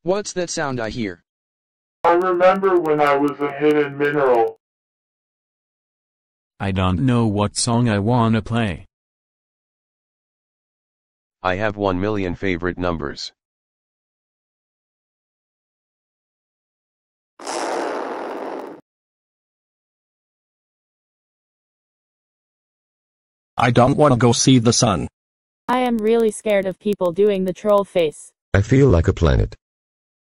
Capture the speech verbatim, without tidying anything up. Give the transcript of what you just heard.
What's that sound I hear? I remember when I was a hidden mineral. I don't know what song I wanna play. I have one million favorite numbers. I don't wanna go see the sun. I am really scared of people doing the troll face. I feel like a planet.